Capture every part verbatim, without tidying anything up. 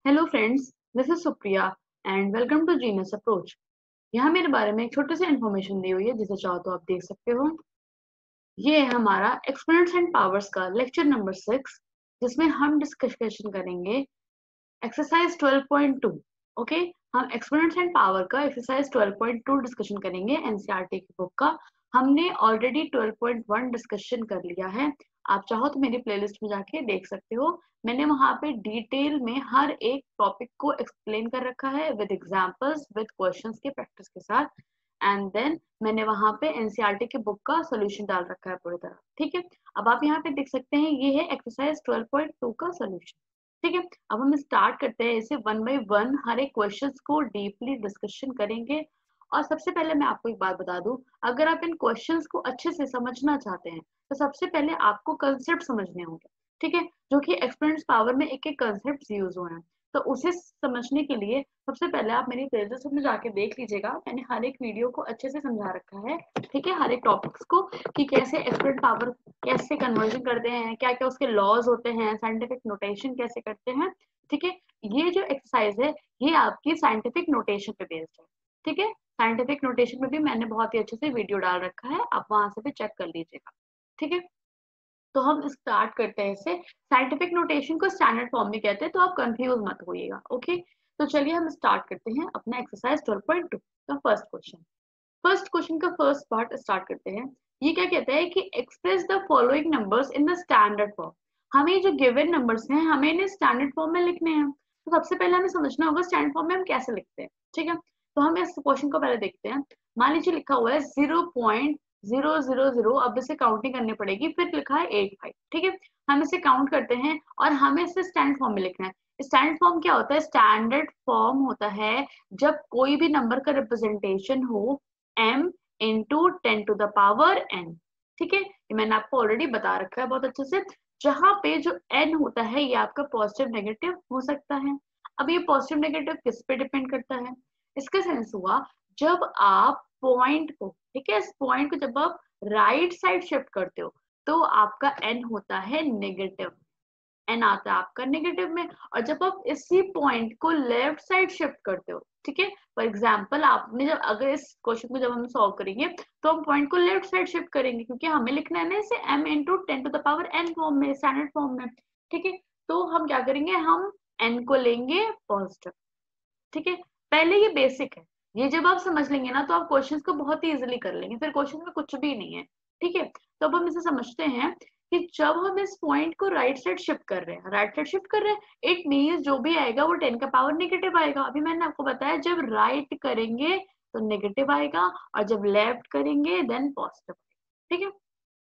Hello friends, this is Supriya and welcome to genius approach. यहाँ मेरे बारे में एक छोटी सी इन्फॉर्मेशन दी हुई है जिसे चाहो तो आप देख सकते हो। ये है हमारा एक्सपोनेंट्स एंड पावर्स का लेक्चर नंबर सिक्स, जिसमें हम डिस्कशन करेंगे exercise twelve point two. Okay, हम एक्सपोनेंट्स एंड पावर का exercise twelve point two discussion करेंगे एनसीईआरटी की बुक का। हमने already twelve point one discussion कर लिया है। आप चाहो तो मेरी प्लेलिस्ट में जाके देख सकते हो। मैंने वहां पे डिटेल में हर एक टॉपिक को एक्सप्लेन कर रखा है विद एग्जांपल्स विद क्वेश्चंस के प्रैक्टिस के साथ। एंड देन मैंने वहां पे एनसीईआरटी की बुक का सोल्यूशन डाल रखा है पूरी तरह। ठीक है, अब आप यहाँ पे देख सकते हैं ये है एक्सरसाइज ट्वेल्व पॉइंट टू का सोल्यूशन। ठीक है, अब हम स्टार्ट करते हैं। इसे वन बाय वन हर एक क्वेश्चन को डीपली डिस्कशन करेंगे। और सबसे पहले मैं आपको एक बात बता दूं, अगर आप इन क्वेश्चंस को अच्छे से समझना चाहते हैं तो सबसे पहले आपको कंसेप्ट समझने होंगे। ठीक है, जो कि एक्सपोनेंट्स पावर में एक एक कंसेप्ट यूज हुए हैं। तो उसे समझने के लिए सबसे पहले आप मेरी प्लेलिस्ट में जाके देख लीजिएगा। मैंने हर एक वीडियो को अच्छे से समझा रखा है। ठीक है, हर एक टॉपिक्स को कि कैसे एक्सपोनेंट पावर कैसे कन्वर्जन करते हैं, क्या क्या उसके लॉज होते हैं, साइंटिफिक नोटेशन कैसे करते हैं। ठीक है, ये जो एक्सरसाइज है ये आपकी साइंटिफिक नोटेशन पे बेस्ड है। ठीक है, साइंटिफिक नोटेशन में भी मैंने बहुत ही अच्छे से वीडियो डाल रखा है, आप वहां से भी चेक कर लीजिएगा। ठीक है, तो हम स्टार्ट करते हैं इसे। साइंटिफिक नोटेशन को स्टैंडर्ड फॉर्म में कहते हैं, तो आप कंफ्यूज मत होइएगा। ओके, तो चलिए हम स्टार्ट करते हैं अपना एक्सरसाइज ट्वेल्व पॉइंट टू का फर्स्ट क्वेश्चन। फर्स्ट क्वेश्चन का फर्स्ट पार्ट स्टार्ट करते हैं। ये क्या कहता है कि express the following numbers in the standard form. हमें जो गिवन नंबर्स हैं हमें इन्हें स्टैंडर्ड फॉर्म में लिखने हैं। तो सबसे पहले हमें समझना होगा स्टैंडर्ड फॉर्म में हम कैसे लिखते हैं। ठीक है, तो हम इस क्वेश्चन को पहले देखते हैं। मान लीजिए लिखा हुआ है zero point zero zero zero, अब इसे काउंटिंग करनी पड़ेगी, फिर लिखा है एट फाइव। ठीक है, हम इसे काउंट करते हैं और हमें इसे स्टैंडर्ड फॉर्म में लिखना है। स्टैंडर्ड फॉर्म क्या होता है? स्टैंडर्ड फॉर्म होता है जब कोई भी नंबर का रिप्रेजेंटेशन हो m into ten to the power n। ठीक है, ये मैंने आपको ऑलरेडी बता रखा है बहुत अच्छे से। जहां पे जो n होता है ये आपका पॉजिटिव नेगेटिव हो सकता है। अब ये पॉजिटिव नेगेटिव किस पे डिपेंड करता है? इसका सेंस हुआ जब आप पॉइंट को, ठीक है, इस पॉइंट को जब आप राइट साइड शिफ्ट करते हो तो आपका n होता है नेगेटिव, एन आता है आपका नेगेटिव में। और जब आप इसी पॉइंट को लेफ्ट साइड शिफ्ट करते हो, ठीक है, फॉर एग्जांपल आपने जब अगर इस क्वेश्चन को जब हम सॉल्व करेंगे तो हम पॉइंट को लेफ्ट साइड शिफ्ट करेंगे, क्योंकि हमें लिखना है ना इसे m into ten to the power n form में, स्टैंडर्ड फॉर्म में। ठीक है, तो हम क्या करेंगे, हम n को लेंगे पॉजिटिव। ठीक है, पहले ये बेसिक है, ये जब आप समझ लेंगे ना तो आप क्वेश्चंस को बहुत ही इजीली कर लेंगे, फिर क्वेश्चन में कुछ भी नहीं है। ठीक है, तो अब हम इसे समझते हैं कि जब हम इस पॉइंट को राइट साइड शिफ्ट कर रहे हैं, राइट साइड शिफ्ट कर रहे हैं, इट मींस जो भी आएगा वो टेन का पावर नेगेटिव आएगा। अभी मैंने आपको बताया जब राइट करेंगे तो नेगेटिव आएगा और जब लेफ्ट करेंगे देन पॉजिटिव। ठीक है,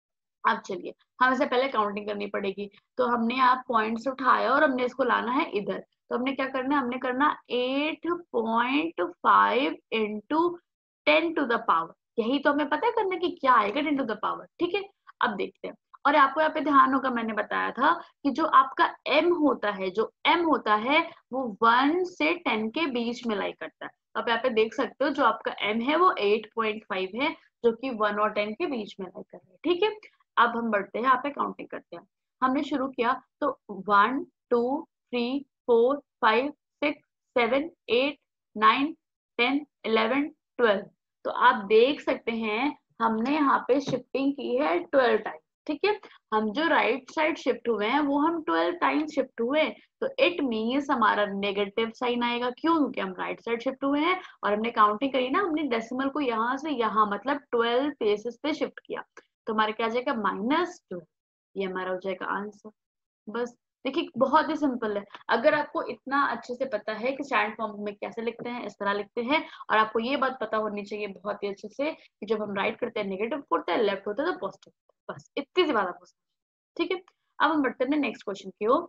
अब चलिए हम इसे पहले काउंटिंग करनी पड़ेगी। तो हमने आप पॉइंट्स उठाया और हमने इसको लाना है इधर। तो हमने क्या करना है, हमने करना eight point five into ten to the power. यही तो हमें पता है करना कि क्या आएगा टेन टू द पावर। ठीक है, अब देखते हैं। और आपको यहाँ पे ध्यान होगा, मैंने बताया था कि जो आपका m होता है, जो m होता है वो वन से टेन के बीच में लाई करता है। तो आप यहाँ पे देख सकते हो जो आपका m है वो एट पॉइंट फाइव है, जो कि वन और टेन के बीच में लाई कर रहा है। ठीक है, अब हम बढ़ते हैं, यहाँ पे काउंटिंग करते हैं। हमने शुरू किया तो one two three four five six seven eight nine ten eleven twelve. तो आप देख सकते हैं हमने यहाँ पे शिफ्टिंग की है ट्वेल्व टाइम। ठीक है, हम जो राइट साइड शिफ्ट हुए हैं वो हम ट्वेल्व टाइम शिफ्ट हुए, तो इट मीन्स हमारा नेगेटिव साइन आएगा। क्यों? क्योंकि हम राइट साइड शिफ्ट हुए हैं और हमने काउंटिंग करी ना, हमने डेसिमल को यहाँ से यहाँ मतलब ट्वेल्व प्लेसेस पे शिफ्ट किया, तो हमारे क्या आ जाएगा माइनस ट्वेल्व। ये हमारा हो जाएगा आंसर। बस देखिए बहुत ही सिंपल है। अगर आपको इतना अच्छे से पता है कि स्टैंडर्ड फॉर्म में कैसे लिखते हैं, इस तरह लिखते हैं, और आपको ये बात पता होनी चाहिए बहुत ही अच्छे से कि जब हम राइट करते हैं नेगेटिव होता है, लेफ्ट होता है तो पॉजिटिव। बस इतनी सी बात आपको। ठीक है, अब हम बढ़ते हैं नेक्स्ट क्वेश्चन की ओर।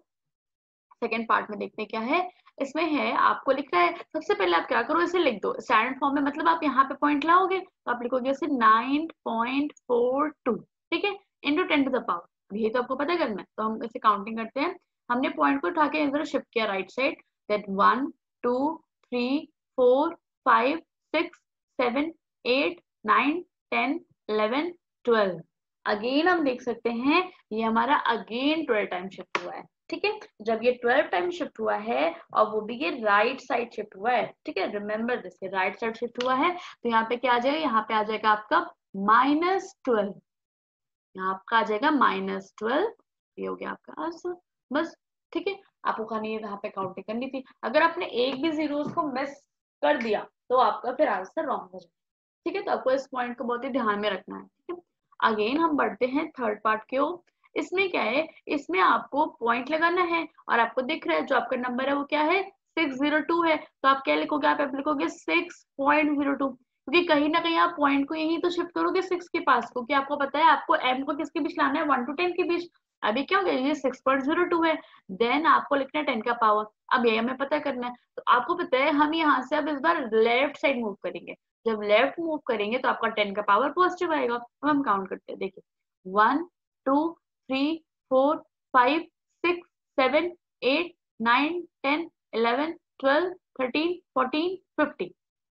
सेकेंड पार्ट में देखते हैं क्या है। इसमें है आपको लिखना है, सबसे पहले आप क्या करो, इसे लिख दो स्टैंडर्ड फॉर्म में, मतलब आप यहाँ पे पॉइंट लाओगे तो आप लिखोगे इसे नाइन पॉइंट फोर टू। ठीक है, into ten to the power, यही तो आपको पता करना है। तो हम इसे काउंटिंग करते हैं। हमने पॉइंट को उठा के इधर शिफ्ट किया right side, that one two three four five six seven eight nine ten eleven twelve. Again हम देख सकते हैं ये हमारा अगेन ट्वेल्व टाइम शिफ्ट हुआ है। ठीक है, जब ये ट्वेल्व टाइम शिफ्ट हुआ है और वो भी ये राइट साइड शिफ्ट हुआ है, ठीक है, रिमेम्बर दिस, ये राइट साइड शिफ्ट हुआ है, तो यहाँ पे क्या आ जाएगा, यहाँ पे आ जाएगा आपका माइनस ट्वेल्व, यहाँ आपका आ जाएगा माइनस ट्वेल्व, ये हो गया आपका आंसर, बस। ठीक है, आपको खाली यहाँ पे काउंटिंग करनी थी, अगर आपने एक भी जीरो को मिस कर दिया तो आपका फिर आंसर रॉन्ग हो जाएगा। ठीक है, तो आपको इस पॉइंट को बहुत ही ध्यान में रखना है। ठीक है, अगेन हम बढ़ते हैं थर्ड पार्ट की ओर। इसमें क्या है, इसमें आपको पॉइंट लगाना है और आपको दिख रहा है जो आपका नंबर है वो क्या है, सिक्स जीरो टू है, तो आप क्या लिखोगे, आप लिखोगे सिक्स पॉइंट जीरो टू, क्योंकि कहीं ना कहीं आप पॉइंट को यही तो शिफ्ट करोगे सिक्स के पास, क्योंकि आपको पता है आपको एम को किसके बीच लाना है, वन टू टेन के बीच। अभी क्या हो गया, ये सिक्स पॉइंट जीरो टू है, देन आपको लिखना है टेन का पावर, अब ये हमें पता करना है, तो आपको पता है हम यहाँ से अब इस बार लेफ्ट साइड मूव करेंगे, जब लेफ्ट मूव करेंगे तो आपका टेन का पावर पॉजिटिव आएगा। अब हम काउंट करते हैं, देखिए one two three four five six seven eight nine ten eleven twelve thirteen fourteen fifteen,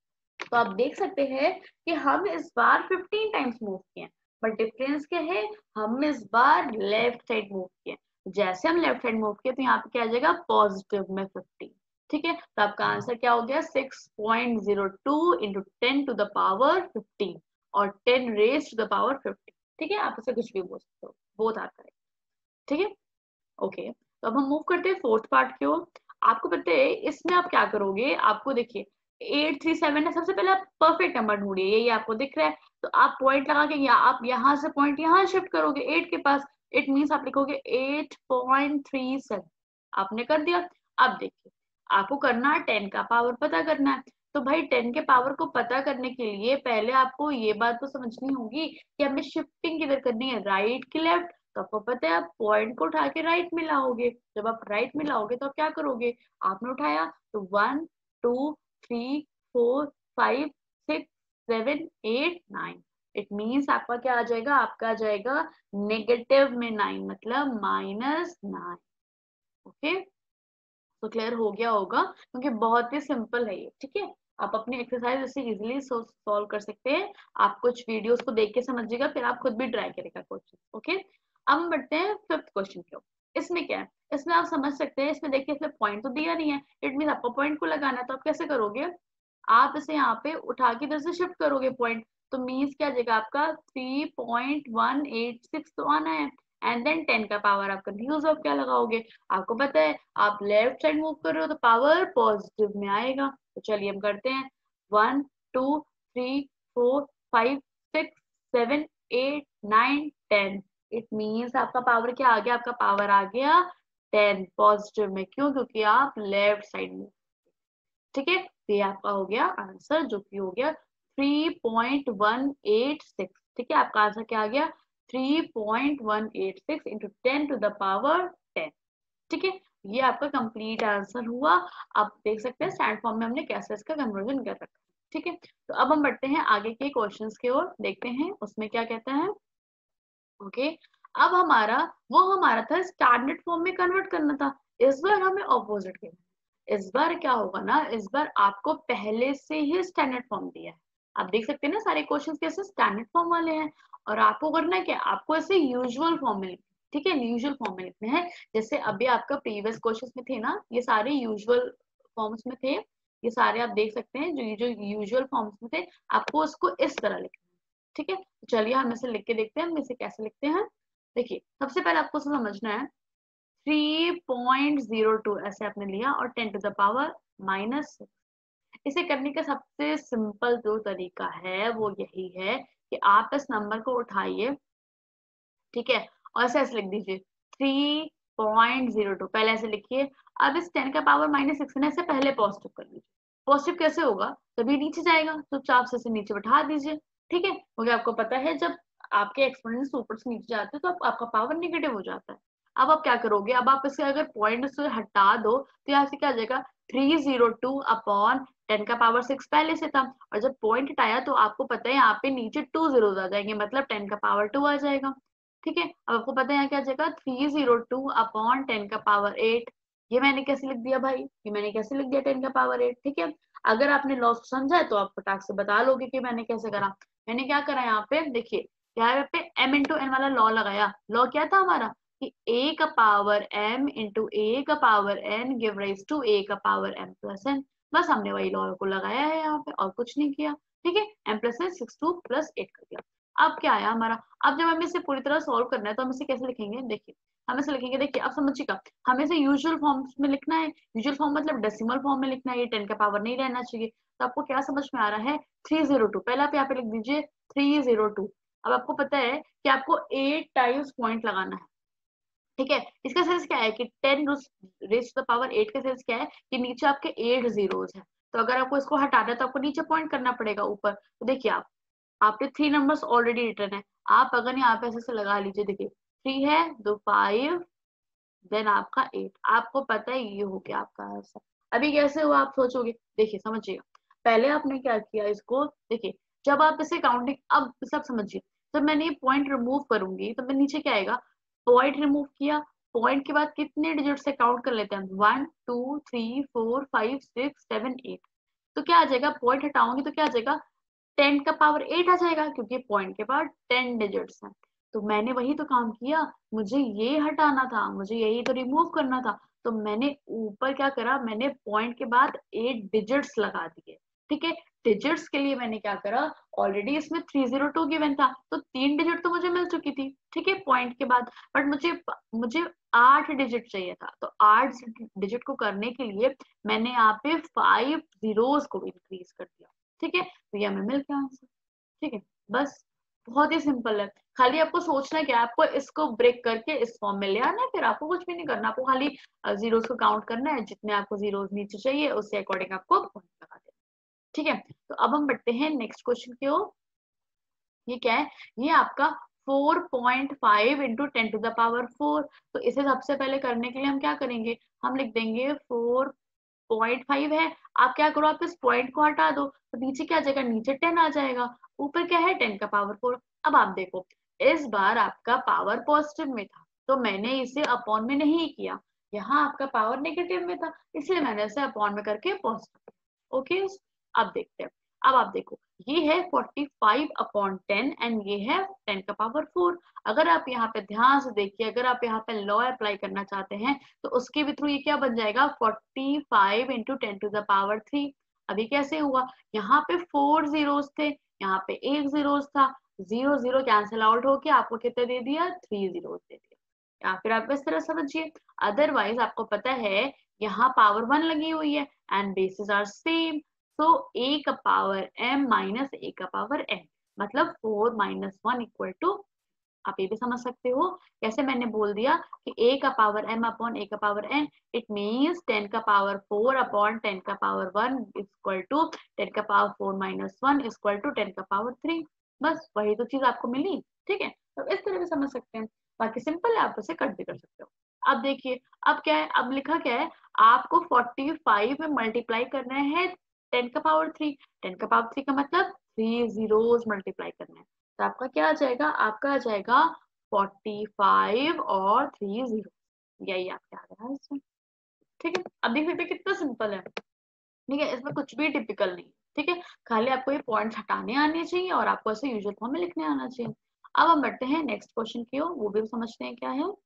तो आप देख सकते हैं कि हम इस बार फिफ्टीन टाइम्स मूव किए, बट डिफरेंस क्या है, हम इस बार लेफ्ट साइड मूव किए, जैसे हम लेफ्ट साइड मूव किए तो यहाँ पे क्या आ जाएगा, पॉजिटिव में फिफ्टीन। ठीक है, तो आपका आंसर क्या हो गया, six point zero two into ten to the power fifteen और ten raise to the power fifteen. ठीक है, आप इसे कुछ भी बोल सकते हो, बोथ आर करेक्ट। ठीक है, ओके, तो अब हम मूव करते हैं फोर्थ पार्ट की ओर। आपको पता है इसमें आप क्या करोगे, आपको देखिए एट थ्री सेवन है, सबसे पहले आप परफेक्ट नंबर ढूंढिए, ये आपको दिख रहा है, तो आप पॉइंट लगा के या आप यहाँ से पॉइंट यहाँ शिफ्ट करोगे एट के पास, इट मीन्स आप लिखोगे एट पॉइंट थ्री सेवन, आपने कर दिया। अब देखिए आपको करना है टेन का पावर पता करना है, तो भाई टेन के पावर को पता करने के लिए पहले आपको ये बात तो समझनी होगी कि हमें शिफ्टिंग किधर करनी है, राइट की लेफ्ट, तो आपको पता है आप पॉइंट को उठा के राइट में लाओगे, जब आप राइट में लाओगे तो आप क्या करोगे, आपने उठाया तो one two three four five six seven eight nine, it means आपका क्या आ जाएगा, आपका आ जाएगा नेगेटिव में नाइन, मतलब माइनस नाइन। ओके, तो क्लियर हो गया होगा, क्योंकि बहुत ही सिंपल है ये। ठीक है, आप अपनी एक्सरसाइज इसे इजीली सॉल्व कर सकते हैं, आप कुछ वीडियोस को देख के समझिएगा, फिर आप खुद भी ट्राई करेगा क्वेश्चन। ओके, अब हम बढ़ते हैं फिफ्थ क्वेश्चन की ओर। इसमें क्या है, इसमें आप समझ सकते हैं, इसमें देखिए इसमें पॉइंट तो दिया नहीं है, इट मीन आपको पॉइंट को लगाना है, तो आप कैसे करोगे, आप इसे यहाँ पे उठा के इधर से शिफ्ट करोगे पॉइंट, तो मीन्स क्या आ जाएगा आपका three point one eight six तो आना है, एंड देन टेन का पावर आप कंफ्यूज हो क्या लगाओगे, आपको पता है आप लेफ्ट साइड मूव कर रहे हो तो पावर पॉजिटिव में आएगा। तो चलिए हम करते हैं, one two three four five six seven eight nine ten, it means आपका पावर क्या आ गया, आपका पावर आ गया टेन पॉजिटिव में, क्यों, क्योंकि आप लेफ्ट साइड में। ठीक है, तो ये आपका हो गया आंसर, जो कि हो गया three point one eight six. ठीक है, आपका आंसर क्या आ गया, three point one eight six into ten to the power ten. ठीक है, ये आपका कंप्लीट आंसर हुआ। आप देख सकते हैं स्टैंड फॉर्म में हमने कैसे इसका कन्वर्जन कर रखा है। ठीक है, तो अब हम बढ़ते हैं आगे के क्वेश्चंस की ओर, देखते हैं उसमें क्या कहता है। ओके, अब हमारा वो हमारा था स्टैंडर्ड फॉर्म में कन्वर्ट करना था, इस बार हमें ऑपोजिट करना। इस बार क्या होगा ना, इस बार आपको पहले से ही स्टैंडर्ड फॉर्म दिया है, आप देख सकते हैं ना सारे क्वेश्चंस कैसे स्टैंडर्ड फॉर्म वाले हैं, और आपको करना है क्या, आपको ऐसे यूजुअल फॉर्म में लिखना। ठीक है, यूजुअल फॉर्म में लिखने हैं, जैसे अभी आपका प्रीवियस क्वेश्चंस में थे ना, ये सारे यूजुअल फॉर्म्स में थे, ये सारे आप देख सकते हैं जो जो यूजुअल फॉर्म्स में थे, आपको उसको इस तरह लिखना है। ठीक है, तो चलिए हम इसे लिख के देखते हैं, हम इसे कैसे लिखते हैं। देखिए सबसे पहले आपको समझना है, थ्री पॉइंट जीरो टू ऐसे आपने लिया और ten to the power minus six, इसे करने का सबसे सिंपल जो तरीका है वो यही है कि आप इस नंबर को उठाइए, ठीक है, और ऐसे ऐसे लिख दीजिए थ्री पॉइंट जीरो टू, पहले ऐसे लिखिए। अब इस टेन का पावर माइनस सिक्स ने से पहले पॉजिटिव कर लीजिए, पॉजिटिव कैसे होगा, तभी नीचे जाएगा, तो चाप से, से नीचे बैठा दीजिए। ठीक है, क्योंकि आपको पता है जब आपके एक्सपोनेंट ऊपर से नीचे जाते हैं तो आप, आपका पावर नेगेटिव हो जाता है। अब आप क्या करोगे, अब आप इसे अगर पॉइंट से हटा दो तो यहाँ से क्या आ जाएगा, three zero two upon ten का पावर सिक्स पहले से था, और जब पॉइंट हटाया तो आपको पता है यहाँ पे नीचे टू जीरो आ जाएंगे, मतलब टेन का पावर टू आ जाएगा। ठीक है, अब आपको पता है यहाँ क्या आ जाएगा, three zero two upon ten का पावर एट, ये मैंने कैसे लिख दिया भाई, ये मैंने कैसे लिख दिया टेन का पावर एट। ठीक है, अगर आपने लॉ समझा है तो आप फटाक से बता लोगे कि मैंने कैसे करा। मैंने क्या करा यहाँ पे, देखिए यहाँ पे m इंटू एन वाला लॉ लगाया, लॉ क्या था हमारा, कि a का पावर m इंटू a का power n give rise to a का पावर m प्लस n। बस हमने वही लॉ को लगाया है यहाँ पे और कुछ नहीं किया। ठीक है, m plus n six two plus eight कर दिया। अब क्या आया हमारा, अब जब हमें इसे पूरी तरह सॉल्व करना है तो हम इसे कैसे लिखेंगे, देखिए हम इसे लिखेंगे, देखिए अब समझिएगा, हमें इसे यूजुअल फॉर्म में लिखना है। यूजुअल फॉर्म मतलब डेसिमल फॉर्म में लिखना है, ये टेन का पावर नहीं रहना चाहिए। तो आपको क्या समझ में आ रहा है, थ्री जीरो टू, पहले आप यहाँ पे लिख दीजिए थ्री जीरो टू। अब आपको पता है कि आपको एट टाइम्स पॉइंट लगाना है। ठीक है, इसका सेंस क्या है कि ten raise to the power eight का सेंस क्या है कि नीचे आपके एट जीरोस है। तो अगर आपको इसको हटाना है तो आपको नीचे पॉइंट करना पड़ेगा ऊपर। तो देखिए आप आपने थ्री नंबर्स ऑलरेडी रिटर्न है, आप अगर यहाँ पे ऐसे से लगा लीजिए, देखिए थ्री है, दो फाइव, देन आपका एट, आपको पता है ये हो गया आपका आंसर। अभी कैसे हुआ आप सोचोगे, देखिए समझिएगा, पहले आपने क्या किया इसको, देखिए जब आप इसे काउंटिंग, अब सब समझिए, जब मैंने ये पॉइंट रिमूव करूंगी तो मैं नीचे क्या आएगा, पॉइंट रिमूव किया, पॉइंट के बाद कितने डिजिट से काउंट कर लेते हैं, one two three four five six seven eight. तो क्या आ जाएगा, पॉइंट हटाऊंगी तो क्या आ जाएगा, टेन का पावर एट आ जाएगा, क्योंकि पॉइंट के बाद टेन डिजिट्स हैं। तो मैंने वही तो काम किया, मुझे ये हटाना था, मुझे यही तो रिमूव करना था। तो मैंने ऊपर क्या करा, मैंने पॉइंट के बाद एट डिजिट्स लगा दिए। ठीक है, डिजिट्स के लिए मैंने क्या करा, ऑलरेडी इसमें थ्री जीरो टू गिवन था, तो तीन डिजिट तो मुझे मिल चुकी थी। ठीक है, पॉइंट के बाद, बट मुझे मुझे आठ डिजिट चाहिए था, तो आठ डिजिट को करने के लिए मैंने यहाँ पे फाइव जीरोस को इंक्रीज कर दिया। ठीक है, तो ये हमें मिल गया आंसर। ठीक है, बस बहुत ही सिंपल है, खाली आपको सोचना क्या है, आपको इसको ब्रेक करके इस फॉर्म में ले आना है, फिर आपको कुछ भी नहीं करना, आपको खाली जीरोस को काउंट करना है, जितने आपको जीरोस नीचे चाहिए उससे अकॉर्डिंग आपको पॉइंट लगा देना। ठीक है, तो अब हम बढ़ते हैं नेक्स्ट क्वेश्चन की ओर। ये क्या है, ये आपका four point five into ten to the power four. तो इसे सबसे पहले करने के लिए हम क्या करेंगे, हम लिख देंगे फोर पॉइंट फाइव है, आप क्या करो, आप इस पॉइंट को हटा दो, तो नीचे क्या आ जाएगा, नीचे टेन आ जाएगा, ऊपर क्या है टेन का पावर फोर। अब आप देखो, इस बार आपका पावर पॉजिटिव में था, तो मैंने इसे अपॉन में नहीं किया, यहाँ आपका पावर नेगेटिव में था, इसलिए मैंने इसे अपॉन में करके पॉजिटिव। ओके, अब देखते हैं, अब आप देखो, ये है forty five upon ten and ये है टेन का पावर फोर। अगर आप यहाँ पे ध्यान से देखिए, अगर आप यहाँ पे लॉ अप्लाई करना चाहते हैं तो उसके भी थ्रू ये क्या बन जाएगा, forty five into ten to the power three. अभी कैसे हुआ, यहाँ पे फोर जीरोस थे, यहाँ पे एक जीरोस था, जीरो जीरो कैंसिल आउट होके आपको कितने दे दिया, थ्री जीरोस दे दिया। या फिर आप इस तरह समझिए, अदरवाइज आपको पता है यहाँ पावर वन लगी हुई है एंड बेसिस आर सेम, तो a का पावर m माइनस a का पावर n, मतलब four minus one equal to, आप ये भी समझ सकते हो कैसे, मैंने बोल दिया कि a का पावर m अपॉन a का power n, it means ten का पावर फोर अपॉन टेन का power one equal to ten का power four minus one equal to ten का पावर थ्री। बस वही तो चीज आपको मिली। ठीक है, तो इस तरह से समझ सकते हैं, बाकी सिंपल है, आप उसे कट भी कर सकते हो। अब देखिए, अब क्या है, अब लिखा क्या है, आपको फोर्टी फाइव में मल्टीप्लाई करना है टेन का पावर थ्री, टेन का पावर थ्री का मतलब थ्री जीरोस मल्टीप्लाई करना है, तो आपका क्या आ जाएगा, आपका आ जाएगा फोर्टी फाइव और थ्री जीरो, यही आपके आ रहा है इसमें। ठीक है, अब देख सकते कितना सिंपल है। ठीक है, इसमें कुछ भी टिपिकल नहीं। ठीक है, खाली आपको ये पॉइंट्स हटाने आने चाहिए और आपको ऐसे यूजुअल फॉर्म में लिखने आना चाहिए। अब हम बढ़ते हैं नेक्स्ट क्वेश्चन की ओर, वो भी समझते हैं क्या है।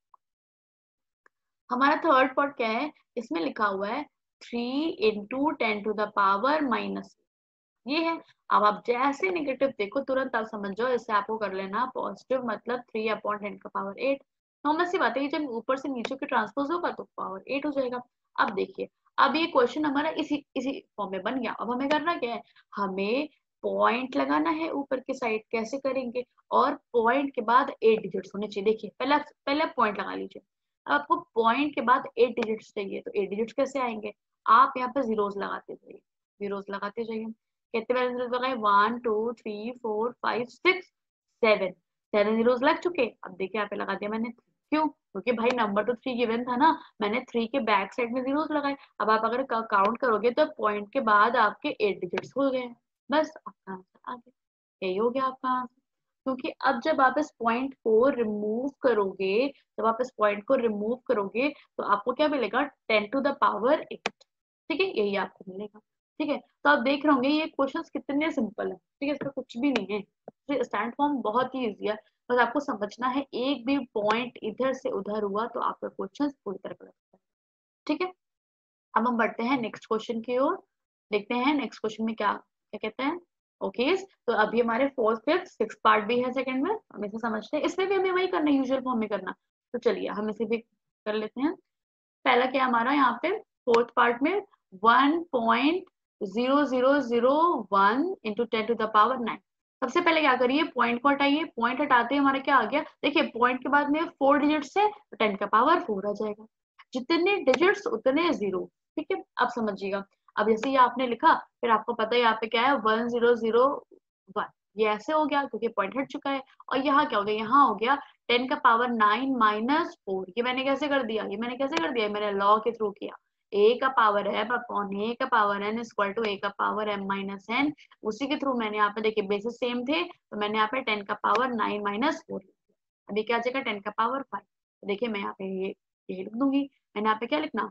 हमारा थर्ड पार्ट क्या है, इसमें लिखा हुआ है three into ten to the power minus, ये है। अब आप जैसे नेगेटिव देखो तुरंत आप समझ जाओ, इससे आपको कर लेना पॉजिटिव, मतलब थ्री अपॉन टेन का पावर एट। नॉर्मल सी बात है, जब ऊपर से नीचे के ट्रांसपोज होगा तो पावर एट हो जाएगा। अब देखिए, अब ये क्वेश्चन हमारा इसी इसी फॉर्म में बन गया। अब हमें करना क्या है, हमें पॉइंट लगाना है ऊपर की साइड, कैसे करेंगे, और पॉइंट के बाद एट डिजिट्स होने चाहिए। देखिए पहला पहले पॉइंट लगा लीजिए, अब आपको पॉइंट के बाद एट डिजिट्स चाहिए, तो एट डिजिट्स कैसे आएंगे, आप यहाँ पे जीरोस लगाते जाइए, जीरोस लगाते जाइए, कितने बार जीरोस लगाए, one two three four five six seven, seven zeros लग चुके। अब देखिए यहाँ पे लगा दिया मैंने, क्यों, क्योंकि भाई नंबर तो थ्री गिवन था ना, मैंने थ्री के बैक साइड में जीरोस लगाए। अब आप अगर काउंट करोगे तो पॉइंट के बाद आपके एट डिजिट्स हो गए, बस आपका आंसर आ गया, यही हो गया आपका आंसर। क्योंकि अब जब आप इस पॉइंट को रिमूव करोगे, जब आप इस पॉइंट को रिमूव करोगे तो आपको क्या मिलेगा, ten to the power eight. ठीक है, यही आपको मिलेगा। ठीक है, तो आप देख रहे होंगे ये क्वेश्चंस कितने सिंपल है। ठीक है, इसका कुछ भी नहीं है, स्टैंड फॉर्म बहुत ही इजी है, बस आपको समझना है, एक भी पॉइंट इधर से उधर हुआ तो आपका क्वेश्चन पूरी तरह गलत है। ठीक है, अब हम बढ़ते हैं नेक्स्ट क्वेश्चन की ओर, देखते हैं नेक्स्ट क्वेश्चन में क्या क्या कहते हैं। ओके okay, तो अभी हमारे फोर्थ फिफ्थ सिक्स पार्ट भी है सेकंड में, हम इसे समझते हैं, इसमें भी हमें वही करना है, यूजुअल फॉर्म में करना। तो चलिए हम इसे भी कर लेते हैं। पहला क्या हमारा यहाँ पे फोर्थ पार्ट में one point zero zero zero one into ten to the power nine. सबसे पहले क्या करिए, पॉइंट को हटाइए, पॉइंट हटाते हमारा क्या आ गया, देखिए पॉइंट के बाद में फोर डिजिट्स है तो टेन का पावर फोर आ जाएगा, जितने डिजिट्स उतने जीरो। ठीक है, अब समझिएगा, अब जैसे ये आपने लिखा, फिर आपको पता है यहाँ पे क्या है, वन जीरो जीरो वन, ये ऐसे हो गया क्योंकि पॉइंट हट चुका है। और यहाँ क्या हो गया, यहाँ हो गया टेन का पावर नाइन माइनस फोर। ये मैंने कैसे कर दिया, ये मैंने कैसे कर दिया, मैंने लॉ के थ्रू किया, a का पावर है अपॉन a का power n equal to a का पावर m माइनस n, उसी के थ्रू मैंने यहाँ पे देखिए बेसिस सेम थे तो मैंने यहाँ पे टेन का पावर नाइन माइनस फोर। अभी क्या आ जाएगा, टेन का पावर फाइव। तो देखिए मैं यहाँ पे ये ये लिख दूंगी, मैंने यहाँ पे क्या लिखना,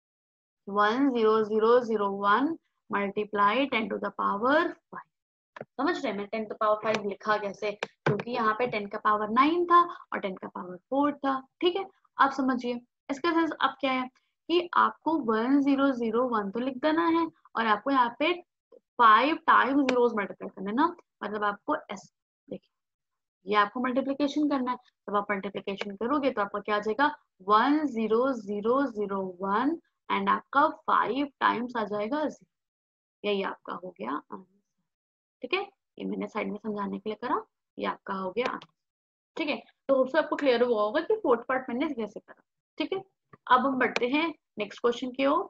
one zero zero zero one multiply ten to the power five. समझ रहे हैं मैं ten to the power five लिखा कैसे, क्योंकि यहाँ पे टेन का पावर नाइन था और टेन का पावर फोर था। ठीक है, आप समझिए इसका सेंस अब क्या है कि आपको वन जीरो जीरो वन तो लिख देना है और आपको यहाँ पे फाइव टाइम जीरोस मल्टीप्लाई करना है ना, मतलब आपको एस, देखिए ये आपको मल्टीप्लीकेशन करना है, जब आप मल्टीप्लीकेशन करोगे तो आपका क्या आ जाएगा, one zero zero zero one and आपका फाइव टाइम्स आ जाएगा जीरो, यही आपका हो गया आंसर। ठीक है, ये मैंने साइड में समझाने के लिए करा, ये आपका हो गया आंसर। ठीक है, तो होप सो आपको क्लियर हुआ होगा कि फोर्थ पार्ट मैंने कैसे करा। ठीक है, अब हम बढ़ते हैं नेक्स्ट क्वेश्चन की ओर।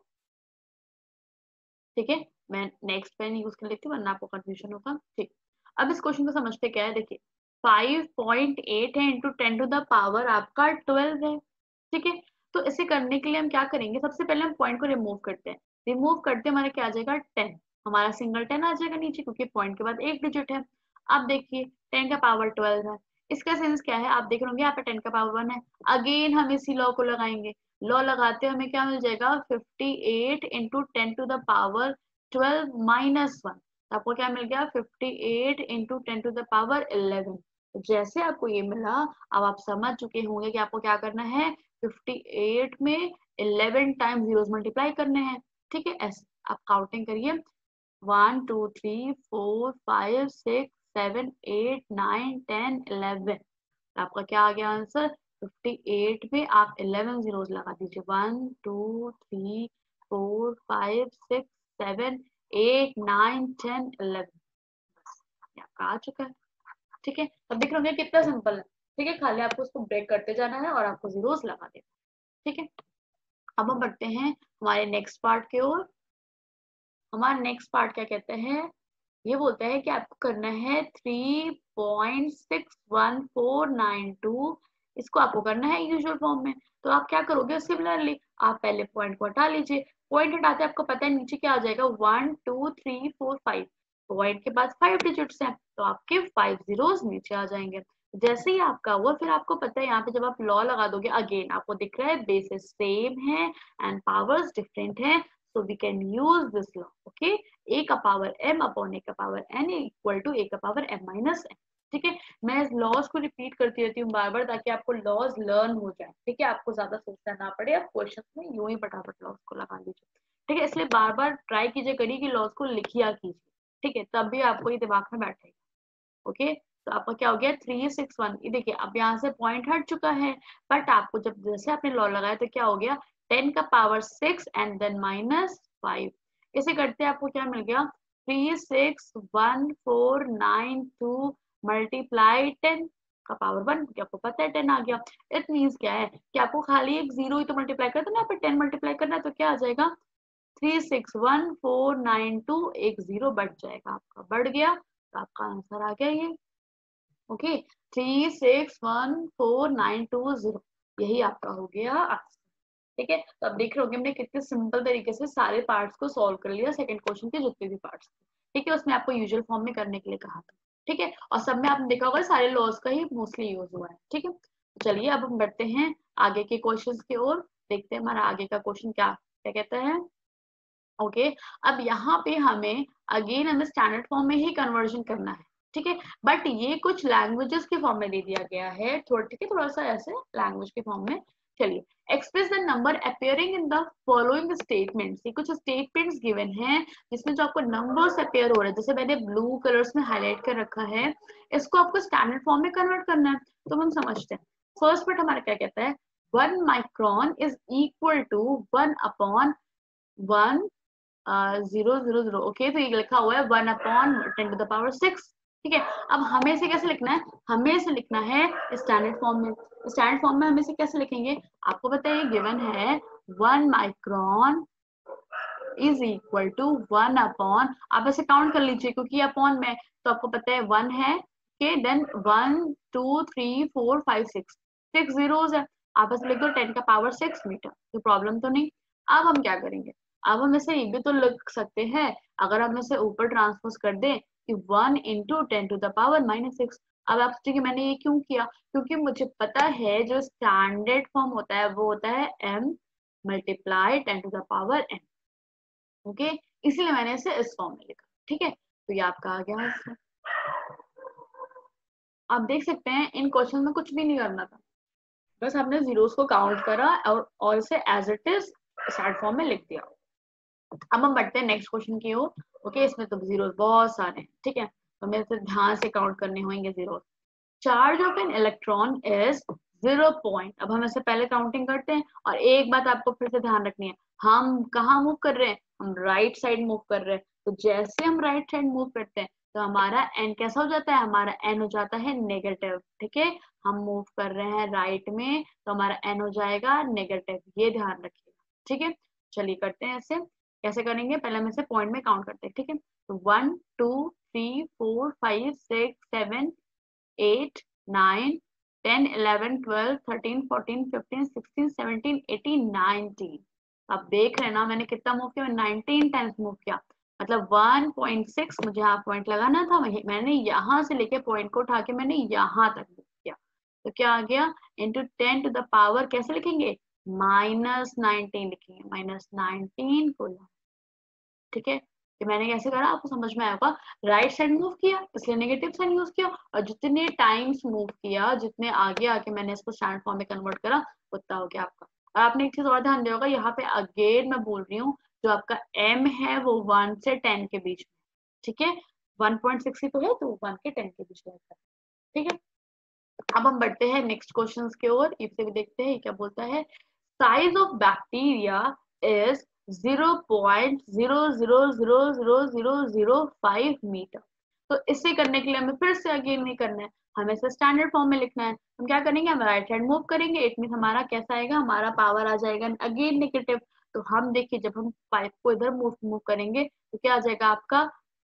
ठीक है, मैं नेक्स्ट पेन यूज कर लेती हूँ वरना आपको कंफ्यूजन होगा। ठीक, अब इस क्वेश्चन को समझते क्या है, देखिए फाइव पॉइंट एट है into ten to the power आपका ट्वेल्व है। ठीक है, तो इसे करने के लिए हम क्या करेंगे, सबसे पहले हम पॉइंट को रिमूव करते हैं, रिमूव करते हमारे क्या आ जाएगा, टेन, हमारा सिंगल टेन आ जाएगा नीचे क्योंकि पॉइंट के बाद एक डिजिट है। अब देखिए टेन का पावर ट्वेल्व है, इसका सेंस क्या है, आप देख रहे होंगे यहाँ पे टेन का पावर वन है, अगेन हम इसी लॉ को लगाएंगे, लॉ लगाते हमें क्या मिल जाएगा, fifty eight into ten to the power twelve minus one, आपको क्या मिल गया, fifty eight into ten to the power eleven. जैसे आपको ये मिला, अब आप समझ चुके होंगे कि आपको क्या करना है, फिफ्टी एट में इलेवन टाइम जीरोस मल्टीप्लाई करने हैं। ठीक है, ऐसे आप काउंटिंग करिए, one two three four five six seven eight nine ten eleven, आपका क्या आ गया आंसर, फिफ्टी एट में आप इलेवन जीरोस लगा दीजिए, one two three four five six seven eight nine ten eleven, आपका आ चुका है। ठीक है, अब देख रहे होंगे कितना सिंपल है। ठीक है, खाली आपको उसको ब्रेक करते जाना है और आपको जीरोस लगा देना। ठीक है, अब हम बढ़ते हैं हमारे नेक्स्ट पार्ट की ओर। हमारा नेक्स्ट पार्ट क्या कहते हैं, ये बोलता है कि आपको करना है three point six one four nine two, इसको आपको करना है यूजुअल फॉर्म में। तो आप क्या करोगे, सिमिलरली आप पहले पॉइंट को हटा लीजिए, पॉइंट हटाते आपको पता है नीचे क्या आ जाएगा, one two three four five, point के बाद फाइव डिजिट्स हैं तो आपके फाइव जीरोस नीचे आ जाएंगे। जैसे ही आपका हुआ, फिर आपको पता है यहाँ पे जब आप लॉ लगा दोगे, अगेन आपको दिख रहा है बेसिस सेम है एंड पावर्स डिफरेंट है, so we can use this law, okay, a का पावर m अपॉन a का power n equal to a का पावर m माइनस n। ठीक है, मैं इस लॉज को रिपीट करती रहती हूँ बार बार ताकि आपको लॉज लर्न हो जाए। ठीक है, आपको ज्यादा सोचना ना पड़े, आप क्वेश्चन में यूं ही फटाफट लॉज को लगा लीजिए। ठीक है, इसलिए बार बार ट्राई कीजिए, करिए कि लॉज को लिखिया कीजिए। ठीक है, तब भी आपको ये दिमाग में बैठेगा। ओके, तो आपका क्या हो गया, थ्री सिक्स वन, ये देखिए अब यहाँ से पॉइंट हट चुका है, बट आपको जब जैसे आपने लॉ लगाया तो क्या हो गया, टेन का power six and then minus five, इसे करते आपको क्या मिल गया, three six one four nine two multiply ten का पावर वन, क्योंकि आपको पता है टेन आ गया। इट मीन्स क्या है कि आपको खाली एक जीरो ही तो मल्टीप्लाई करना है, यहाँ पे टेन मल्टीप्लाई करना है, तो क्या आ जाएगा, three six one four nine two, एक जीरो बढ़ जाएगा, आपका बढ़ गया तो आपका आंसर आ गया ये। Okay, three six one four nine two zero, यही आपका हो गया आंसर। ठीक है, तो अब देख रहे होंगे हमने कितने सिंपल तरीके से सारे पार्ट्स को सॉल्व कर लिया, सेकंड क्वेश्चन के जितने भी पार्ट्स। ठीक है, उसमें आपको यूजुअल फॉर्म में करने के लिए कहा था। ठीक है, और सब में आपने देखा होगा सारे लॉज का ही मोस्टली यूज हुआ है। ठीक है, चलिए अब हम बढ़ते हैं आगे के क्वेश्चंस की ओर, देखते हैं हमारा आगे का क्वेश्चन क्या क्या कहता है। ओके, अब यहाँ पे हमें अगेन हमें स्टैंडर्ड फॉर्म में ही कन्वर्जन करना है। ठीक है। बट ये कुछ लैंग्वेजेस के फॉर्म में दे दिया गया है, थोड़ा ठीक है, थोड़ा सा ऐसे लैंग्वेज के फॉर्म में। चलिए, express the number appearing in the following statements. ये कुछ स्टेटमेंट्स गिवन हैं जिसमें जो आपको नंबर्स अपियर हो रहे हैं, जैसे मैंने ब्लू कलर्स में हाईलाइट कर रखा है, इसको आपको स्टैंडर्ड फॉर्म में कन्वर्ट करना है। तो हम समझते हैं। फर्स्ट पार्ट हमारा क्या कहता है, one micron is equal to one upon one zero zero zero. Okay, तो ये लिखा हुआ है one upon ten to the power six. ठीक है, अब हमें इसे कैसे लिखना है, हमें इसे लिखना है स्टैंडर्ड फॉर्म में। स्टैंडर्ड फॉर्म में हम इसे कैसे लिखेंगे, आपको पता है ये गिवन है one micron is equal to one upon, आप ऐसे काउंट कर लीजिए क्योंकि अपॉन में, तो आपको पता है वन है के, then one two three four five six, six zeros है, आप ऐसे लिख दो टेन का पावर सिक्स मीटर, तो प्रॉब्लम तो नहीं। अब हम क्या करेंगे, अब हम इसे ये भी तो लिख सकते हैं, अगर हम इसे ऊपर ट्रांसपोज कर दें कि one into ten to the power minus six. अब आप सोचिए मैंने ये क्यों किया, क्योंकि मुझे पता है जो स्टैंडर्ड फॉर्म होता है वो होता है m multiply ten to the power n। Okay, इसलिए मैंने इसे इस फॉर्म में लिखा। ठीक है, तो ये आपका आ गया आंसर। आप देख सकते हैं इन क्वेश्चन में कुछ भी नहीं करना था, बस आपने जीरोस को काउंट करा और और इसे as it is standard form में लिख दिया। अब हम बढ़ते हैं नेक्स्ट क्वेश्चन की ओर। ओके, इसमें तो जीरो बहुत सारे हैं। ठीक है, तो मेरे से ध्यान से काउंट करने होंगे zero. Charge of an electron is zero point. अब हम ऐसे पहले काउंटिंग करते हैं, और एक बात आपको फिर से ध्यान रखनी है, हम कहाँ मूव कर रहे हैं, हम राइट साइड मूव कर रहे हैं। तो जैसे हम राइट साइड मूव करते हैं तो हमारा एन कैसा हो जाता है, हमारा एन हो जाता है नेगेटिव। ठीक है, हम मूव कर रहे हैं राइट में तो हमारा एन हो जाएगा नेगेटिव, ये ध्यान रखिएगा। ठीक है, चलिए करते हैं ऐसे। कैसे करेंगे, पहले हम इसे पॉइंट में काउंट करते हैं। ठीक है, तो one two three four five six seven eight nine ten eleven twelve thirteen fourteen fifteen sixteen seventeen eighteen nineteen. आप देख रहे हैं ना मैंने कितना मूव किया, नाइनटीन टाइम्स मूव किया, मतलब वन पॉइंट सिक्स मुझे यहाँ पॉइंट लगाना था, मैंने यहाँ से लेके पॉइंट को उठा के मैंने यहाँ तक मूव किया। तो क्या आ गया, into ten to the power कैसे लिखेंगे, माइनस नाइनटीन लिखेंगे, माइनस नाइनटीन को। ठीक है, कि मैंने कैसे करा आपको समझ में आएगा, राइट साइड मूव किया इसलिए नेगेटिव साइन यूज किया, और जितने टाइम्स मूव किया, जितने आगे आके मैंने इसको स्टैंडर्ड फॉर्म में कन्वर्ट करा, उतना हो गया आपका। और आपने एक चीज और ध्यान दिया होगा, यहाँ पे अगेन मैं बोल रही हूँ, जो आपका m है वो वन से टेन के बीच में। ठीक है, वन पॉइंट सिक्स ही तो है, तो वन के टेन के बीच में। ठीक है, अब हम बढ़ते हैं नेक्स्ट क्वेश्चन की ओर, इसे भी देखते हैं क्या बोलता है। Size of bacteria is zero point zero zero zero zero zero zero five metre. तो इसे करने के लिए हमें फिर से अगेन नहीं करना है, हमें इसे स्टैंडर्ड फॉर्म में लिखना है। हम क्या करेंगे, हम राइट हैंड मूव करेंगे, इट मीन हमारा कैसा आएगा, हमारा पावर आ जाएगा अगेन नेगेटिव। तो हम देखिए जब हम फाइव को इधर मूव मूव करेंगे तो क्या आ जाएगा आपका,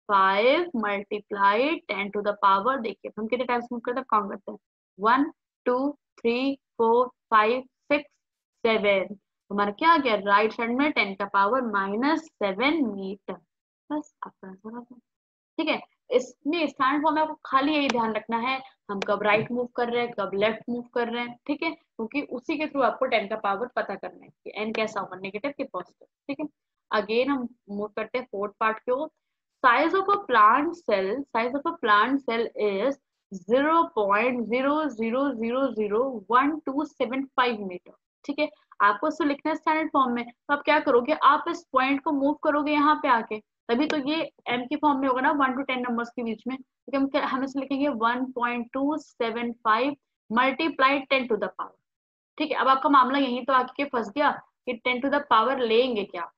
five multiply ten to the power, देखिए हम कितने टाइम्स मूव करते हैं, काउंट करते हैं, one two three four five six seven. हमारा क्या आ गया, राइट हैंड में टेन का पावर माइनस सेवन मीटर। बस आपका आंसर आ गया। ठीक है, इसमें स्टैंडर्ड फॉर्म में आपको खाली यही ध्यान रखना है, हम कब राइट मूव कर रहे हैं कब लेफ्ट मूव कर रहे हैं। ठीक है, क्योंकि उसी के थ्रू आपको टेन का पावर पता करना है कि एन कैसा होगा, नेगेटिव कि पॉजिटिव। ठीक है, अगेन हम मूव करते हैं फोर्थ पार्ट की ओर। Size of a plant cell, size of a plant cell is zero point zero zero zero zero one two seven five metre. ठीक है, आपको इसको लिखना है स्टैंडर्ड फॉर्म में, तो आप क्या करोगे, आप इस पॉइंट को मूव करोगे यहाँ पे आके, तभी तो ये m के फॉर्म में होगा ना, वन टू टेन नंबर्स के बीच में। तो हम क्या, हम इसे लिखेंगे one point two seven five multiply ten to the power. ठीक है, अब आपका मामला यहीं तो आके फंस गया कि टेन टू द पावर लेंगे क्या,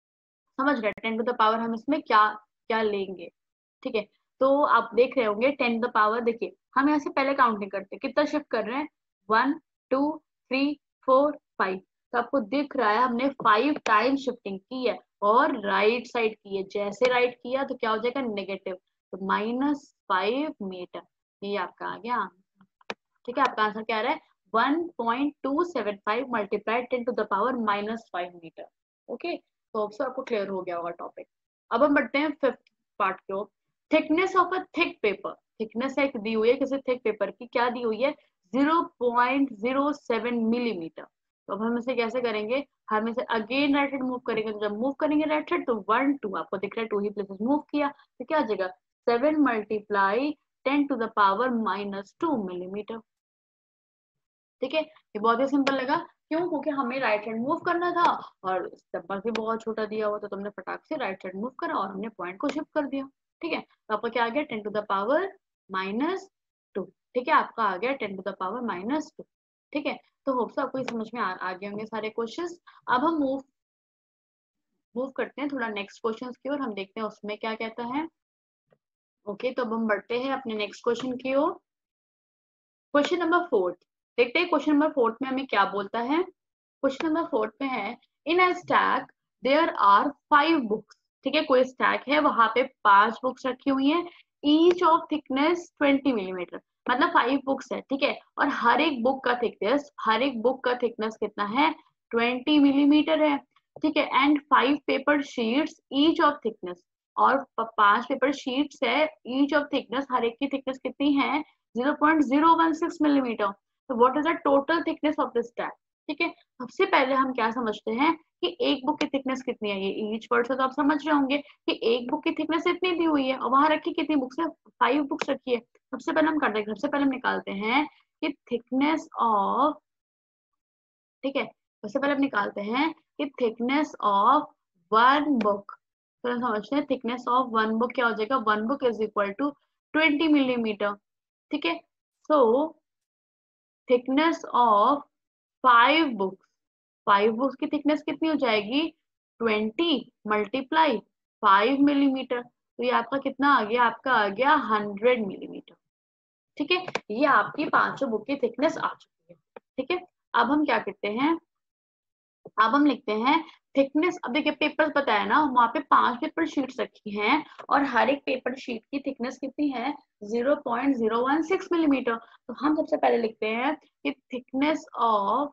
समझ गए, टेन टू द पावर हम इसमें क्या क्या लेंगे। ठीक है, तो आप देख रहे होंगे टेन टू द पावर, देखिए हम यहाँ से पहले काउंट नहीं करते, कितना शिफ्ट कर रहे हैं, one two three four five, तो आपको दिख रहा है हमने फाइव टाइम शिफ्टिंग की है और राइट साइड की है। जैसे राइट किया तो क्या हो जाएगा, नेगेटिव, तो माइनस फाइव मीटर, ये आपका आ गया आंसर। ठीक है, आपका आंसर क्या आ रहा है, one point two seven five multiply ten to the power minus five metre. Okay, तो अब से आपको क्लियर हो गया होगा टॉपिक। अब हम बढ़ते हैं फिफ्थ पार्ट की ओर। Thickness of a thick paper, thickness एक दी हुई है किसी थिक पेपर की, क्या दी हुई है, zero point zero seven millimetre. तो अब हम इसे कैसे करेंगे, हम इसे अगेन राइट साइड मूव करेंगे, तो जब मूव करेंगे राइट साइड तो वन टू, आपको दिख रहा है टू ही प्लेसेस मूव किया, तो क्या आ जाएगा, seven multiply ten to the power minus two millimetre. ठीक है, ये बहुत ही सिंपल लगा। क्यों? क्योंकि हमें राइट हैंड मूव करना था और नंबर भी बहुत छोटा दिया हुआ, तो तुमने फटाक से राइट साइड मूव करा और हमने पॉइंट को शिफ्ट कर दिया। ठीक है, तो आपका क्या आ गया? Ten to the power minus two. ठीक है, आपका आ गया ten to the power minus two. ठीक है, तो होप सो आपको समझ में आ, आ गए होंगे सारे क्वेश्चंस। अब हम मूव मूव करते हैं थोड़ा नेक्स्ट क्वेश्चन की ओर, हम देखते हैं उसमें क्या कहता है। ओके, तो अब हम बढ़ते हैं अपने नेक्स्ट क्वेश्चन की ओर। क्वेश्चन नंबर फोर्थ देखते हैं। क्वेश्चन नंबर फोर्थ में हमें क्या बोलता है? क्वेश्चन नंबर फोर्थ में है, in a stack there are five books. ठीक है, कोई स्टैक है, वहां पे पांच बुक्स रखी हुई हैं, each of thickness twenty millimetre, मतलब फाइव बुक्स है। ठीक है, और हर एक बुक का थिकनेस हर एक बुक का थिकनेस कितना है? ट्वेंटी मिलीमीटर है। ठीक है, and five paper sheets each of thickness, और पांच पेपर शीट्स है, ईच ऑफ थिकनेस, हर एक की थिकनेस कितनी है? Zero point zero one six millimetre. तो what is the total thickness of the stack? ठीक है, सबसे पहले हम क्या समझते हैं कि एक बुक की थिकनेस कितनी है। ये ईच वर्ड से तो आप समझ रहे होंगे कि एक बुक की थिकनेस इतनी दी हुई है और वहां रखी कितनी बुक्स है? फाइव बुक्स रखी है। सबसे पहले हम करते हैं, सबसे पहले हम निकालते हैं कि थिकनेस ऑफ, ठीक है, सबसे पहले हम निकालते हैं कि थिकनेस ऑफ वन बुक। तो हम समझते हैं थिकनेस ऑफ वन बुक क्या हो जाएगा? One book is equal to twenty millimetre. ठीक है, so thickness of five books, five books की थिकनेस कितनी हो जाएगी? Twenty multiply five millimetre. तो ये आपका कितना आ गया? आपका आ गया हंड्रेड मिलीमीटर। ठीक है, ये आपकी पांचों बुक की थिकनेस आ चुकी है। ठीक है, अब हम क्या करते हैं? अब हम लिखते हैं थिकनेस। अब देखिए पेपर्स बताया ना, वहां पे पांच पेपर शीट्स रखी हैं और हर एक पेपर शीट की थिकनेस कितनी है? Zero point zero one six millimetre. तो हम सबसे पहले लिखते हैं कि थिकनेस ऑफ,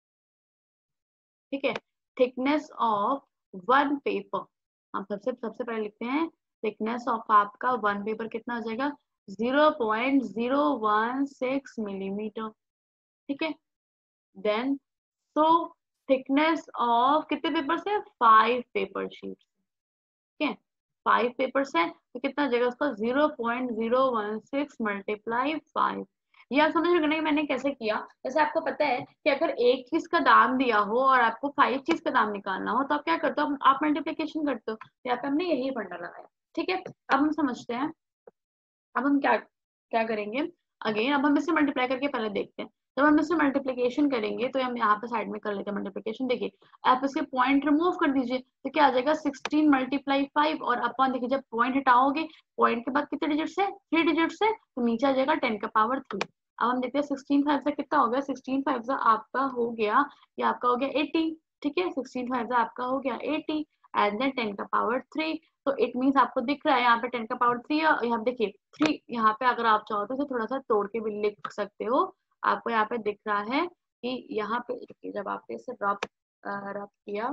ठीक है, थिकनेस ऑफ वन पेपर, हम सबसे सबसे पहले लिखते हैं थिकनेस ऑफ आपका वन पेपर कितना हो जाएगा? Zero point zero one six millimetre. ठीक है, देन सो थिकनेस ऑफ कितने पेपर है? Five paper sheets. ठीक है, फाइव पेपर्स है तो कितना हो जाएगा उसका? Zero point zero one six multiply five. ये आप समझ रहे हो ना कि मैंने कैसे किया? जैसे आपको पता है कि अगर एक चीज का दाम दिया हो और आपको फाइव चीज का दाम निकालना हो तो आप क्या करते हो? आप मल्टीप्लिकेशन करते हो। तो यहाँ पे हमने यही फंडा लगाया। ठीक है, अब हम समझते हैं, अब हम क्या क्या करेंगे अगेन। अब हम इसे मल्टीप्लाई करके पहले देखते हैं। जब हम इसे मल्टीप्लिकेशन करेंगे तो हम यहाँ पे साइड में कर लेते हैं मल्टीप्लिकेशन। देखिए, आप इसके पॉइंट रिमूव कर दीजिए तो क्या आ जाएगा? सिक्सटीन मल्टीप्लाई फाइव, और अपन देखिए जब पॉइंट हटाओगे, पॉइंट के बाद कितने डिजिट्स है? थ्री डिजिट्स है, तो नीचे आ जाएगा टेन का पावर थ्री। अब हम देखते हैं सिक्सटीन फाइव से कितना हो गया? सिक्सटीन फाइव से आपका हो गया, ये आपका हो गया एटी। ठीक है, सिक्सटीन फाइव से आपका हो गया एटी, एंड देन टेन का पावर थ्री। तो इट मीन्स आपको दिख रहा है यहाँ पे टेन का पावर थ्री है, और यहाँ देखिए थ्री, यहाँ पे अगर आप चाहो तो इसे थोड़ा सा तोड़ के भी लिख सकते हो। आपको यहाँ पे दिख रहा है कि यहाँ पे जब आपने इसे रब रब किया,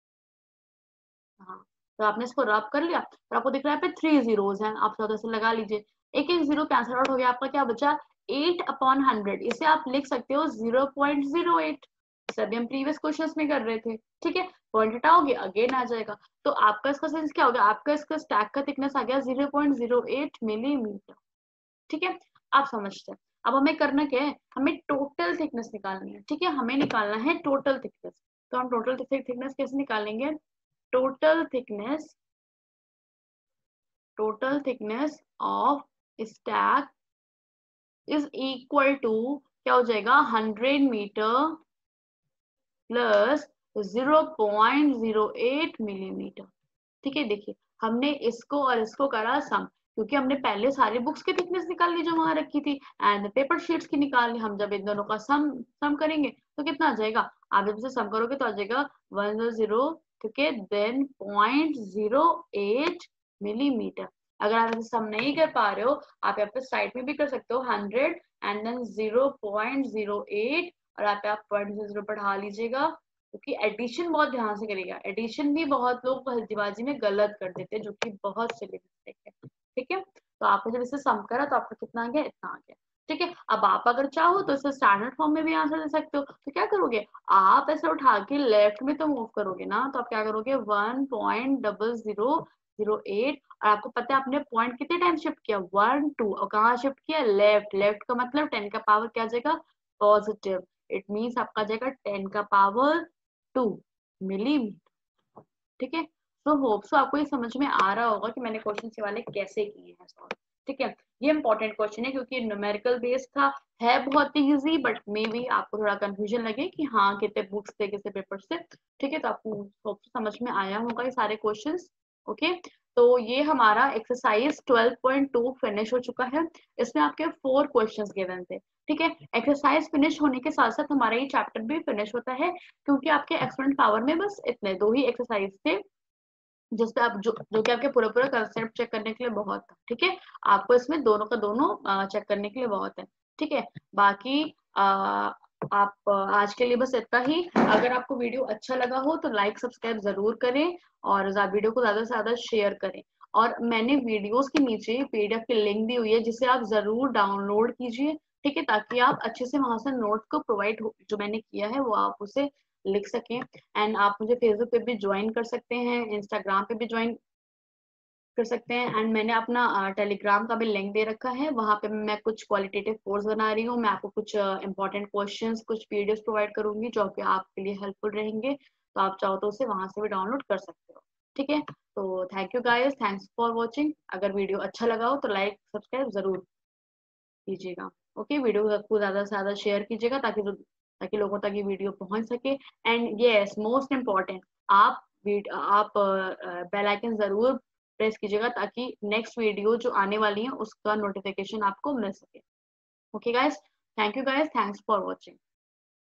हाँ, तो आपने इसको रब कर लिया तो आपको दिख रहा है पे थ्री जीरोस हैं। आप थोड़ा सा लगा लीजिए, एक एक जीरो कैंसिल आउट हो गया, आपका क्या बचा? Eight upon hundred. इसे आप लिख सकते हो ज़ीरो पॉइंट ज़ीरो एट। सभी हम प्रीवियस क्वेश्चंस में कर रहे थे। ठीक है, पॉइंट हटाओगे अगेन आ जाएगा। तो आपका इसका सेंस क्या हो गया? आपका इसका स्टैक का थिकनेस आ गया zero point zero eight millimetre. ठीक है, आप समझते हैं। अब हमें करना क्या है? हमें टोटल थिकनेस निकालनी है। ठीक है, हमें निकालना है टोटल थिकनेस। तो हम टोटल थिकनेस कैसे निकालेंगे? Total thickness total thickness of stack is equal to क्या हो जाएगा? Hundred metre plus zero point zero eight millimetre. ठीक है, देखिए हमने इसको और इसको करा सम, क्योंकि हमने पहले सारे बुक्स की थिकनेस निकाल ली जो वहां रखी थी, एंड पेपर शीट्स की निकाल ली। हम जब इन दोनों का सम सम करेंगे तो कितना आ जाएगा? आप जब इसे सम करोगे तो आ जाएगा वन जीरो जीरो, ठीक है, then point zero eight millimetre. अगर आप इसे सम नहीं कर पा रहे हो, आप यहाँ पे साइड में भी कर सकते हो hundred and then zero point zero eight, और आप यहाँ पॉइंट जीरो बढ़ा लीजिएगा, क्योंकि एडिशन बहुत ध्यान से करेगा। एडिशन भी बहुत लोग जल्दीबाजी में गलत कर देते हैं, जो कि बहुत सिली मिस्टेक है। ठीक है, तो आपने जब इसे सम करा तो आपका कितना आ गया? इतना आ गया। ठीक है, अब आप अगर चाहो तो इसे स्टैंडर्ड फॉर्म में भी आंसर दे सकते हो। तो क्या करोगे? आप ऐसे उठा के लेफ्ट में तो मूव करोगे ना, तो आप क्या करोगे? One point double zero zero eight, और आपको पता है आपने पॉइंट कितने टाइम शिफ्ट किया, वन टू, और कहाँ शिफ्ट किया, लेफ्ट। लेफ्ट का मतलब टेन का पावर क्या आ जाएगा, पॉजिटिव। इट मीन्स आपका आ जाएगा टेन का पावर टू मिलीमीटर। ठीक है, सो होप सो आपको ये समझ में आ रहा होगा कि मैंने क्वेश्चन ये वाले कैसे किए हैं सॉल्व। ठीक है, ये इंपॉर्टेंट क्वेश्चन है क्योंकि न्यूमेरिकल बेस्ड था, है बहुत इजी, बट मे बी आपको थोड़ा कंफ्यूजन लगे कि हाँ कितने बुक्स थे कितने पेपर से। ठीक है, तो आपको होप सो समझ में आया होगा ये सारे क्वेश्चंस। ओके, तो ये हमारा exercise twelve point two finish हो चुका है। इसमें आपके फोर क्वेश्चंस गिवन थे। ठीक है, एक्सरसाइज फिनिश होने के साथ साथ हमारा ये चैप्टर भी फिनिश होता है क्योंकि आपके एक्सपेरिमेंट पावर में बस इतने दो ही एक्सरसाइज थे जिसपे आप जो जो कि आपके पूरा पूरा कंसेप्ट चेक करने के लिए बहुत था। ठीक है, आपको इसमें दोनों का दोनों चेक करने के लिए बहुत है। ठीक है, बाकी आ, आप आज के लिए बस इतना ही। अगर आपको वीडियो अच्छा लगा हो तो लाइक सब्सक्राइब जरूर करें और वीडियो को ज्यादा से ज्यादा शेयर करें। और मैंने वीडियोस के नीचे पीडीएफ की लिंक दी हुई है जिसे आप जरूर डाउनलोड कीजिए। ठीक है, ताकि आप अच्छे से वहां से नोट को प्रोवाइड जो मैंने किया है वो आप उसे लिख सकें। एंड आप मुझे फेसबुक पे भी ज्वाइन कर सकते हैं, इंस्टाग्राम पे भी ज्वाइन कर सकते हैं। एंड मैंने अपना टेलीग्राम का भी लिंक दे रखा है, वहां पे मैं कुछ क्वालिटेटिव कोर्स बना रही हूँ। मैं आपको कुछ इंपॉर्टेंट क्वेश्चंस कुछ पीडीएफ प्रोवाइड करूंगी जो कि आपके लिए हेल्पफुल रहेंगे। तो आप चाहो तो उसे वहां से भी डाउनलोड कर सकते हो। ठीक है, तो thank you guys, thanks for watching. अगर वीडियो अच्छा लगा हो तो लाइक सब्सक्राइब जरूर कीजिएगा। ओके, वीडियो को ज्यादा से ज्यादा शेयर कीजिएगा ताकि ताकि लोगों तक ये वीडियो पहुंच सके। एंड यस, मोस्ट इम्पॉर्टेंट, आप आप बेल आइकन जरूर प्रेस कीजिएगा ताकि नेक्स्ट वीडियो जो आने वाली है उसका नोटिफिकेशन आपको मिल सके। Okay guys, thank you guys, thanks for watching.